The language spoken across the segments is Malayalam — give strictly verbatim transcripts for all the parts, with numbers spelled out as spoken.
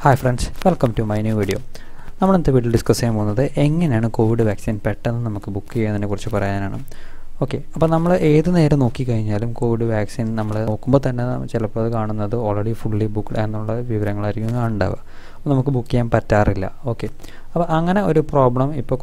Hi friends, welcome to my new video. We will discuss how COVID vaccine pattern we book. Okay, so we will see COVID vaccine already fully booked and we will book it. Okay, so that's a problem. Now,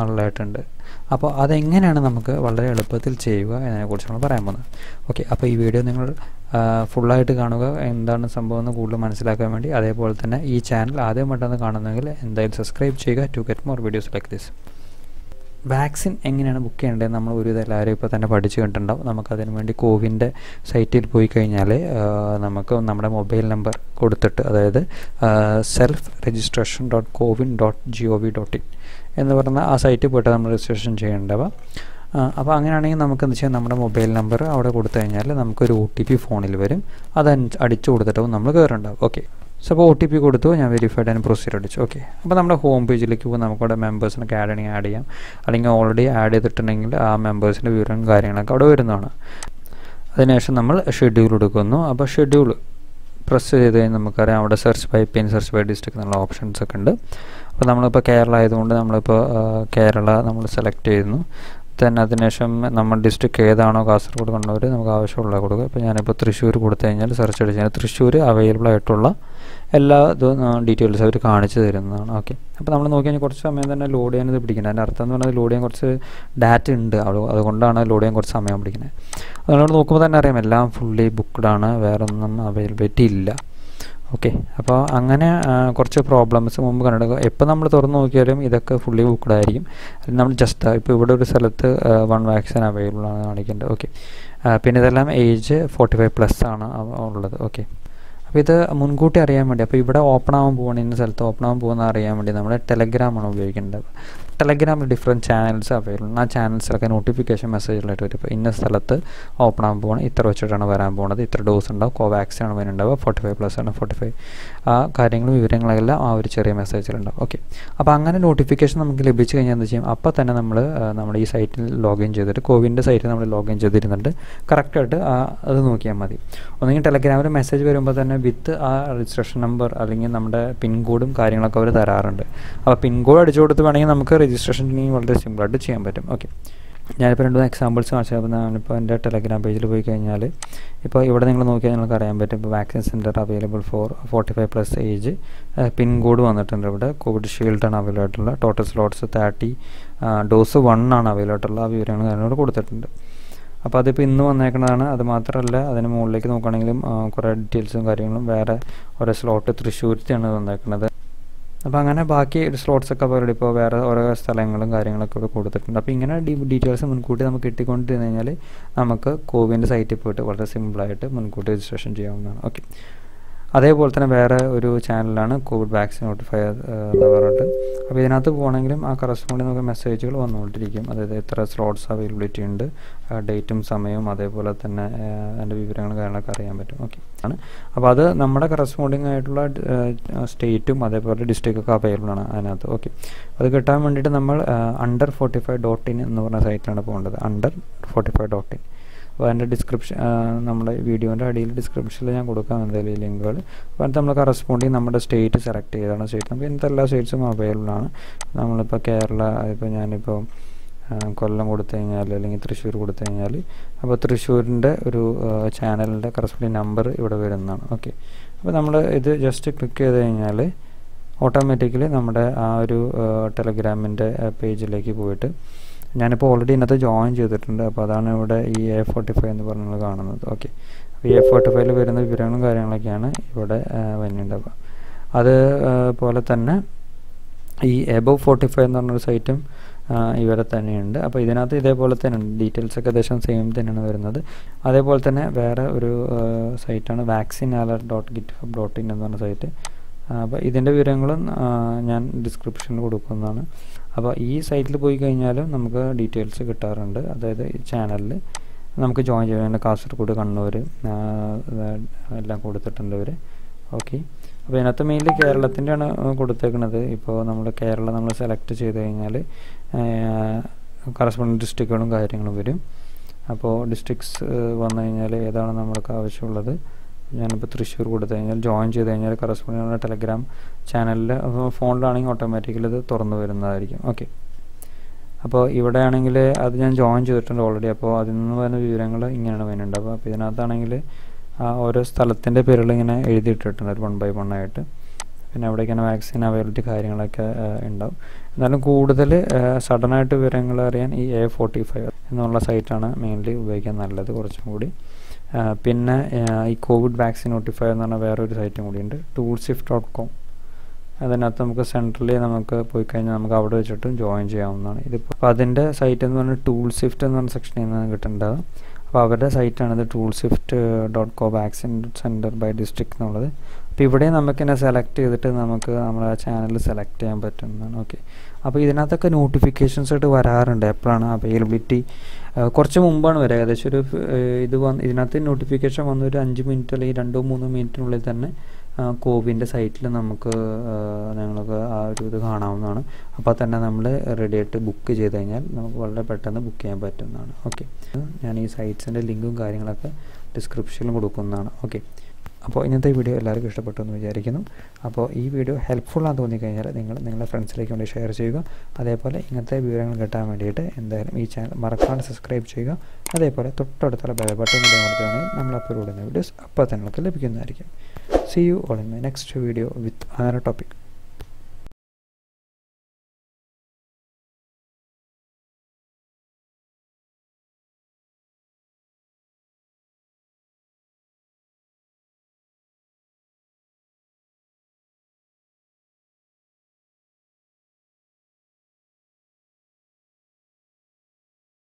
അപ്പോൾ അതെങ്ങനെയാണ് നമുക്ക് വളരെ എളുപ്പത്തിൽ ചെയ്യുക എന്നതിനെക്കുറിച്ചാണ് പറയാൻ പോകുന്നത്. ഓക്കെ, അപ്പോൾ ഈ വീഡിയോ നിങ്ങൾ ഫുൾ ആയിട്ട് കാണുക, എന്താണ് സംഭവം എന്ന് കൂടുതൽ മനസ്സിലാക്കാൻ വേണ്ടി. അതേപോലെ തന്നെ ഈ ചാനൽ ആദ്യമായിട്ടാണ് കാണുന്നതെങ്കിൽ എന്തായാലും സബ്സ്ക്രൈബ് ചെയ്യുക to get more videos like this. Vaccine എങ്ങനെയാണ് ബുക്ക് ചെയ്യേണ്ടത് നമ്മൾ ഒരു എല്ലാവരും ഇപ്പോൾ തന്നെ പഠിച്ചു കണ്ടിട്ടുണ്ടാവും. നമുക്കതിന് വേണ്ടി കോവിൻ്റെ സൈറ്റിൽ പോയി കഴിഞ്ഞാൽ നമുക്ക് നമ്മുടെ മൊബൈൽ നമ്പർ കൊടുത്തിട്ട്, അതായത് self registration dot CoWIN dot G O V dot in എന്ന് പറഞ്ഞാൽ ആ സൈറ്റിൽ പോയിട്ട് നമ്മൾ രജിസ്ട്രേഷൻ ചെയ്യേണ്ടവ. അപ്പോൾ അങ്ങനെയാണെങ്കിൽ നമുക്ക് എന്താ വെച്ചാൽ നമ്മുടെ മൊബൈൽ നമ്പർ അവിടെ കൊടുത്തു കഴിഞ്ഞാൽ നമുക്കൊരു ഒ ടി പി ഫോണിൽ വരും. അത് അടിച്ചു കൊടുത്തിട്ടാവും നമ്മൾ കയറുണ്ടാവും. ഓക്കെ, സോ അപ്പോൾ ഒ ടി പി കൊടുത്തു, ഞാൻ വെരിഫൈഡ് ആൻഡ് പ്രൊസീഡ് അടിച്ചു. ഓക്കെ, അപ്പോൾ നമ്മുടെ ഹോം പേജിലേക്ക് പോകുമ്പോൾ നമുക്കവിടെ മെമ്പേഴ്സിനൊക്കെ ആഡ് ചെയ്യണമെങ്കിൽ ആഡ് ചെയ്യാം, അല്ലെങ്കിൽ ഓൾറെഡി ആഡ് ചെയ്തിട്ടുണ്ടെങ്കിൽ ആ മെമ്പേഴ്സിൻ്റെ വിവരവും കാര്യങ്ങളൊക്കെ അവിടെ വരുന്നതാണ്. അതിനുശേഷം നമ്മൾ ഷെഡ്യൂൾ എടുക്കുന്നു. അപ്പോൾ ഷെഡ്യൂൾ പ്രസ് ചെയ്ത് കഴിഞ്ഞാൽ നമുക്കറിയാം അവിടെ search by pin, search by district എന്നുള്ള ഓപ്ഷൻസ് ഒക്കെ ഉണ്ട്. അപ്പോൾ നമ്മളിപ്പോൾ കേരള ആയതുകൊണ്ട് നമ്മളിപ്പോൾ കേരള നമ്മൾ സെലക്ട് ചെയ്യുന്നു. തന്നെ അതിനുശേഷം നമ്മൾ ഡിസ്ട്രിക്ട് ഏതാണോ കാസർഗോഡ് കണ്ണൂർ നമുക്ക് ആവശ്യമുള്ള കൊടുക്കുക. ഇപ്പോൾ ഞാനിപ്പോൾ തൃശ്ശൂർ കൊടുത്തു കഴിഞ്ഞാൽ സെർച്ച് അടിച്ച് കഴിഞ്ഞാൽ തൃശ്ശൂർ അവൈലബിൾ ആയിട്ടുള്ള എല്ലാ ഇതും ഡീറ്റെയിൽസ് അവർ കാണിച്ചു തരുന്നതാണ്. ഓക്കെ, അപ്പോൾ നമ്മൾ നോക്കി കഴിഞ്ഞാൽ കുറച്ച് സമയം തന്നെ ലോഡ് ചെയ്യാനത് പിടിക്കുന്നത്. അതിൻ്റെ അർത്ഥം എന്ന് പറഞ്ഞാൽ ലോഡ് ചെയ്യാൻ കുറച്ച് ഡാറ്റ ഉണ്ട്, അതുകൊണ്ടാണ് ലോഡ് ചെയ്യാൻ കുറച്ച് സമയം പിടിക്കുന്നത്. അതുകൊണ്ട് നോക്കുമ്പോൾ തന്നെ അറിയാം എല്ലാം ഫുള്ളി ബുക്ക്ഡാണ്, വേറെ ഒന്നും അവൈലബിലിറ്റി ഇല്ല. ഓക്കെ, അപ്പോൾ അങ്ങനെ കുറച്ച് പ്രോബ്ലംസ് മുമ്പ് കണ്ടെടുക്കുക. എപ്പോൾ നമ്മൾ തുറന്ന് നോക്കിയാലും ഇതൊക്കെ ഫുള്ളി ബുക്ക്ഡ് ആയിരിക്കും. നമ്മൾ ജസ്റ്റ് ഇപ്പോൾ ഇവിടെ ഒരു സ്ഥലത്ത് വൺ വാക്സിൻ അവൈലബിൾ ആണ് കാണിക്കേണ്ടത്. ഓക്കെ, പിന്നെ ഇതെല്ലാം ഏജ് ഫോർട്ടി ഫൈവ് പ്ലസ് ആണ് ഉള്ളത്. ഓക്കെ, അപ്പോൾ ഇത് മുൻകൂട്ടി അറിയാൻ വേണ്ടി, അപ്പോൾ ഇവിടെ ഓപ്പൺ ആവാൻ പോകണം, ഇന്ന സ്ഥലത്ത് ഓപ്പൺ ആവാൻ പോകുന്ന അറിയാൻ വേണ്ടി നമ്മൾ ടെലഗ്രാമാണ് ഉപയോഗിക്കേണ്ടത്. ടെലഗ്രാമിൽ ഡിഫറെൻറ്റ് ചാനൽസ് അവൈലബിൾ. ആ ചാനൽസിലൊക്കെ നോട്ടിഫിക്കേഷൻ മെസ്സേജിലായിട്ട് വരും. ഇപ്പോൾ ഇന്ന സ്ഥലത്ത് ഓപ്പൺ ആകാൻ പോകണം, ഇത്ര വെച്ചിട്ടാണ് വരാൻ പോകുന്നത്, ഇത്ര ഡോസ് ഉണ്ടാവും, കോവാക്സിൻ ആണ് വരുന്നുണ്ടാവുക, ഫോർട്ടി ഫൈവ് പ്ലസ് ആണ്, ഫോർട്ടി ഫൈവ് ആ കാര്യങ്ങളും വിവരങ്ങളെല്ലാം ആ ഒരു ചെറിയ മെസ്സേജിലുണ്ടാവും. ഓക്കെ, അപ്പോൾ അങ്ങനെ നോട്ടിഫിക്കേഷൻ നമുക്ക് ലഭിച്ചു കഴിഞ്ഞാൽ എന്താ ചെയ്യും, അപ്പോൾ തന്നെ നമ്മൾ നമ്മുടെ ഈ സൈറ്റിൽ ലോഗിൻ ചെയ്തിട്ട്, കോവിൻ്റെ സൈറ്റിൽ നമ്മൾ ലോഗിൻ ചെയ്തിരുന്നുണ്ട്, കറക്റ്റായിട്ട് അത് നോക്കിയാൽ മതി. ഒന്നെങ്കിൽ ടെലഗ്രാമിൽ മെസ്സേജ് വരുമ്പോൾ തന്നെ വിത്ത് ആ രജിസ്ട്രേഷൻ നമ്പർ അല്ലെങ്കിൽ നമ്മുടെ പിൻകോഡും കാര്യങ്ങളൊക്കെ അവർ തരാറുണ്ട്. അപ്പോൾ പിൻകോഡ് അടിച്ചു കൊടുത്ത് വേണമെങ്കിൽ നമുക്ക് രജിസ്ട്രേഷൻ വളരെ സിമ്പിളായിട്ട് ചെയ്യാൻ പറ്റും. ഓക്കെ, ഞാനിപ്പോൾ രണ്ട് മൂന്ന് എക്സാമ്പിൾസ് കാണിച്ചപ്പോൾ ഞാനിപ്പോൾ എൻ്റെ ടെലഗ്രാം പേജിൽ പോയി കഴിഞ്ഞാൽ ഇപ്പോൾ ഇവിടെ നിങ്ങൾ നോക്കിയാൽ നിങ്ങൾക്ക് അറിയാൻ പറ്റും. ഇപ്പോൾ vaccine centre available for forty five plus age, pincode വന്നിട്ടുണ്ട്. ഇവിടെ കോവിഡ് ഷീൽഡാണ് അവൈലബിൾ ആയിട്ടുള്ള, total slots thirty, dose one ആണ് അവൈലബിൾ ആയിട്ടുള്ള ആ വിവരങ്ങൾ ഞാനിവിടെ കൊടുത്തിട്ടുണ്ട്. അപ്പോൾ അതിപ്പോൾ ഇന്ന് വന്നേക്കുന്നതാണ്. അത് മാത്രമല്ല അതിന് മുകളിലേക്ക് നോക്കുകയാണെങ്കിലും കുറേ ഡീറ്റെയിൽസും കാര്യങ്ങളും വേറെ ഓരോ സ്ലോട്ട് തൃശ്ശൂരത്തെയാണ് വന്നേക്കുന്നത്. അപ്പോൾ അങ്ങനെ ബാക്കി സ്ലോട്ട്സൊക്കെ അവരുടെ ഇപ്പോൾ വേറെ ഓരോ സ്ഥലങ്ങളും കാര്യങ്ങളൊക്കെ ഇവിടെ കൊടുത്തിട്ടുണ്ട്. അപ്പോൾ ഇങ്ങനെ ഡീ ഡീറ്റെയിൽസ് മുൻകൂട്ടി നമുക്ക് കിട്ടിക്കൊണ്ടിരുന്നു കഴിഞ്ഞാൽ നമുക്ക് കോവിൻ്റെ സൈറ്റിൽ പോയിട്ട് വളരെ സിമ്പിളായിട്ട് മുൻകൂട്ടി രജിസ്ട്രേഷൻ ചെയ്യാവുന്നതാണ്. ഓക്കെ, അതേപോലെ തന്നെ വേറെ ഒരു ചാനലാണ് കോവിഡ് വാക്സിൻ നോട്ടിഫൈ എന്ന് പറഞ്ഞിട്ട്. അപ്പോൾ ഇതിനകത്ത് പോകണമെങ്കിലും ആ കറസ്പോണ്ടിങ് നമുക്ക് മെസ്സേജുകൾ വന്നുകൊണ്ടിരിക്കും. അതായത് എത്ര സ്ലോട്ട്സ് അവൈലബിലിറ്റി ഉണ്ട്, ഡേറ്റും സമയവും അതേപോലെ തന്നെ അതിൻ്റെ വിവരങ്ങളും കാര്യങ്ങളൊക്കെ അറിയാൻ പറ്റും. ഓക്കെ ആണ്, അപ്പോൾ അത് നമ്മുടെ കറസ്പോണ്ടിങ് ആയിട്ടുള്ള സ്റ്റേറ്റും അതേപോലെ ഡിസ്ട്രിക്റ്റൊക്കെ അവൈലബിൾ ആണ് അതിനകത്ത്. ഓക്കെ, അത് കിട്ടാൻ വേണ്ടിയിട്ട് നമ്മൾ under forty five dot in എന്ന് പറഞ്ഞ സൈറ്റിലാണ് പോകേണ്ടത്. Under forty five dot in. അപ്പോൾ അതിൻ്റെ ഡിസ്ക്രിപ്ഷൻ നമ്മുടെ വീഡിയോൻ്റെ അടിയിൽ ഡിസ്ക്രിപ്ഷനിൽ ഞാൻ കൊടുക്കാം എന്തായാലും ഈ ലിങ്കുകൾ. അപ്പോൾ അതിന് നമ്മൾ കറസ്പോണ്ടിങ് നമ്മുടെ സ്റ്റേറ്റ് സെലക്ട് ചെയ്താണ് സ്റ്റേറ്റ്. നമുക്ക് ഇന്നത്തെ എല്ലാ സ്റ്റേറ്റ്സും അവൈലബിൾ ആണ്. നമ്മളിപ്പോൾ കേരള, ഇപ്പോൾ ഞാനിപ്പോൾ കൊല്ലം കൊടുത്തു കഴിഞ്ഞാൽ അല്ലെങ്കിൽ തൃശ്ശൂർ കൊടുത്തു കഴിഞ്ഞാൽ അപ്പോൾ തൃശ്ശൂരിൻ്റെ ഒരു ചാനലിൻ്റെ കറസ്പോണ്ടിങ് നമ്പർ ഇവിടെ വരുന്നതാണ്. ഓക്കെ, അപ്പോൾ നമ്മൾ ഇത് ജസ്റ്റ് ക്ലിക്ക് ചെയ്ത് കഴിഞ്ഞാൽ ഓട്ടോമാറ്റിക്കലി നമ്മുടെ ആ ഒരു ടെലഗ്രാമിൻ്റെ പേജിലേക്ക് പോയിട്ട്, ഞാനിപ്പോൾ ഓൾറെഡി ഇന്നത്തെ ജോയിൻ ചെയ്തിട്ടുണ്ട്. അപ്പോൾ അതാണ് ഇവിടെ ഈ എ ഫോർട്ടി ഫൈവ് എന്ന് പറഞ്ഞത് കാണുന്നത്. ഓക്കെ, അപ്പോൾ ഈ എ ഫോർട്ടി ഫൈവിൽ വരുന്ന വിവരങ്ങളും കാര്യങ്ങളൊക്കെയാണ് ഇവിടെ വരുന്നുണ്ടാവുക. അതുപോലെ തന്നെ ഈ എബവ് ഫോർട്ടി ഫൈവ് എന്ന് പറഞ്ഞൊരു സൈറ്റും ഇവിടെ തന്നെയുണ്ട്. അപ്പോൾ ഇതിനകത്ത് ഇതേപോലെ തന്നെ ഡീറ്റെയിൽസൊക്കെ ഏകദേശം സെയിം തന്നെയാണ് വരുന്നത്. അതേപോലെ തന്നെ വേറെ ഒരു സൈറ്റാണ് vaccine alert dot GitHub dot in എന്ന് പറഞ്ഞ സൈറ്റ്. അപ്പോൾ ഇതിൻ്റെ വിവരങ്ങളും ഞാൻ ഡിസ്ക്രിപ്ഷനിൽ കൊടുക്കുന്നതാണ്. അപ്പോൾ ഈ സൈറ്റിൽ പോയി കഴിഞ്ഞാലും നമുക്ക് ഡീറ്റെയിൽസ് കിട്ടാറുണ്ട്. അതായത് ഈ ചാനലിൽ നമുക്ക് ജോയിൻ ചെയ്യാൻ കാസർഗോഡ്, കണ്ണൂർ എല്ലാം കൊടുത്തിട്ടുണ്ട് ഇവർ. ഓക്കെ, അപ്പോൾ ഇതിനകത്ത് മെയിൻലി കേരളത്തിൻ്റെയാണ് കൊടുത്തേക്കുന്നത്. ഇപ്പോൾ നമ്മൾ കേരളം നമ്മൾ സെലക്ട് ചെയ്ത് കഴിഞ്ഞാൽ കറസ്പോണ്ടിങ് ഡിസ്ട്രിക്റ്റുകളും കാര്യങ്ങളും വരും. അപ്പോൾ ഡിസ്ട്രിക്ട്സ് വന്നു കഴിഞ്ഞാൽ ഏതാണ് നമ്മൾക്ക് ആവശ്യമുള്ളത് ഞാനിപ്പോൾ തൃശ്ശൂർ കൊടുത്തു കഴിഞ്ഞാൽ ജോയിൻ ചെയ്ത് കഴിഞ്ഞാൽ കറസ്പോണ്ടിങ് ടെലഗ്രാം ചാനലിൽ ഫോണിലാണെങ്കിൽ ഓട്ടോമാറ്റിക്കലി അത് തുറന്നു വരുന്നതായിരിക്കും. ഓക്കെ, അപ്പോൾ ഇവിടെ ആണെങ്കിൽ അത് ഞാൻ ജോയിൻ ചെയ്തിട്ടുണ്ട് ഓൾറെഡി. അപ്പോൾ അതിൽ നിന്ന് വരുന്ന വിവരങ്ങൾ ഇങ്ങനെയാണ് വരുന്നുണ്ട്. അപ്പോൾ അപ്പോൾ ഇതിനകത്താണെങ്കിൽ ഓരോ സ്ഥലത്തിൻ്റെ പേരുകൾ ഇങ്ങനെ എഴുതിയിട്ടിട്ടുണ്ട് ഒരു വൺ ബൈ വൺ ആയിട്ട്. പിന്നെ അവിടേക്കാണ് വാക്സിൻ അവൈലബിലിറ്റി കാര്യങ്ങളൊക്കെ ഉണ്ടാവും. എന്നാലും കൂടുതൽ സഡനായിട്ട് വിവരങ്ങൾ അറിയാൻ ഈ എ ഫോർട്ടി ഫൈവ് എന്നുള്ള സൈറ്റാണ് മെയിൻലി ഉപയോഗിക്കാൻ നല്ലത് കുറച്ചും കൂടി. പിന്നെ ഈ കോവിഡ് വാക്സിൻ നോട്ടിഫൈ എന്ന് പറഞ്ഞാൽ വേറൊരു സൈറ്റും കൂടിയുണ്ട്, ടൂൾസിഫ്റ്റ് ഡോട്ട് കോം. അതിനകത്ത് നമുക്ക് സെൻട്രലി നമുക്ക് പോയി കഴിഞ്ഞാൽ നമുക്ക് അവിടെ വെച്ചിട്ടും ജോയിൻ ചെയ്യാവുന്നതാണ്. ഇതിപ്പോൾ അപ്പോൾ അതിൻ്റെ സൈറ്റ് എന്ന് പറഞ്ഞാൽ ടൂൾസിഫ്റ്റ് എന്ന് പറഞ്ഞ സെക്ഷനിൽ നിന്നാണ് കിട്ടേണ്ടത്. അപ്പോൾ അവരുടെ സൈറ്റാണിത്, ടൂൾസിഫ്റ്റ് dot co vaccine centre by district എന്നുള്ളത്. അപ്പോൾ ഇവിടെ നമുക്ക് തന്നെ സെലക്ട് ചെയ്തിട്ട് നമുക്ക് നമ്മുടെ ചാനൽ സെലക്ട് ചെയ്യാൻ പറ്റുന്നതാണ്. ഓക്കെ, അപ്പോൾ ഇതിനകത്തൊക്കെ നോട്ടിഫിക്കേഷൻസ് ആയിട്ട് വരാറുണ്ട് എപ്പോഴാണ് അവൈലബിലിറ്റി. കുറച്ച് മുമ്പാണ് വരിക, ഏകദേശം ഒരു ഇത് വന്ന് ഇതിനകത്ത് നോട്ടിഫിക്കേഷൻ വന്ന ഒരു അഞ്ച് മിനിറ്റ് അല്ലെങ്കിൽ രണ്ടോ മൂന്നോ മിനിറ്റിനുള്ളിൽ തന്നെ കോവിൻ്റെ സൈറ്റിൽ നമുക്ക് ഞങ്ങൾക്ക് ആ ഒരു ഇത് കാണാവുന്നതാണ്. അപ്പോൾ തന്നെ നമ്മൾ റെഡി ആയിട്ട് ബുക്ക് ചെയ്ത് കഴിഞ്ഞാൽ നമുക്ക് വളരെ പെട്ടെന്ന് ബുക്ക് ചെയ്യാൻ പറ്റുന്നതാണ്. ഓക്കെ, ഞാൻ ഈ സൈറ്റ്സിൻ്റെ ലിങ്കും കാര്യങ്ങളൊക്കെ ഡിസ്ക്രിപ്ഷനിൽ കൊടുക്കുന്നതാണ്. ഓക്കെ, അപ്പോൾ ഇന്നത്തെ വീഡിയോ എല്ലാവർക്കും ഇഷ്ടപ്പെട്ടു എന്ന് വിചാരിക്കുന്നു. അപ്പോൾ ഈ വീഡിയോ ഹെൽപ്ഫുള്ളാന്ന് തോന്നിക്കഴിഞ്ഞാൽ നിങ്ങൾ നിങ്ങളുടെ ഫ്രണ്ട്സിലേക്ക് വേണ്ടി ഷെയർ ചെയ്യുക. അതേപോലെ ഇങ്ങനത്തെ വിവരങ്ങൾ കിട്ടാൻ വേണ്ടിയിട്ട് എന്തായാലും ഈ ചാനൽ മറക്കാതെ സബ്സ്ക്രൈബ് ചെയ്യുക. അതേപോലെ തൊട്ടടുത്തുള്ള ബെൽ ബട്ടൺ കൂടി അമർത്തുകയാണെങ്കിൽ നമ്മൾ അപ്ലോഡ് ചെയ്യുന്ന വീഡിയോസ് അപ്പോൾ തന്നെ നിങ്ങൾക്ക് ലഭിക്കുന്നതായിരിക്കും. See you all in my next video with another topic.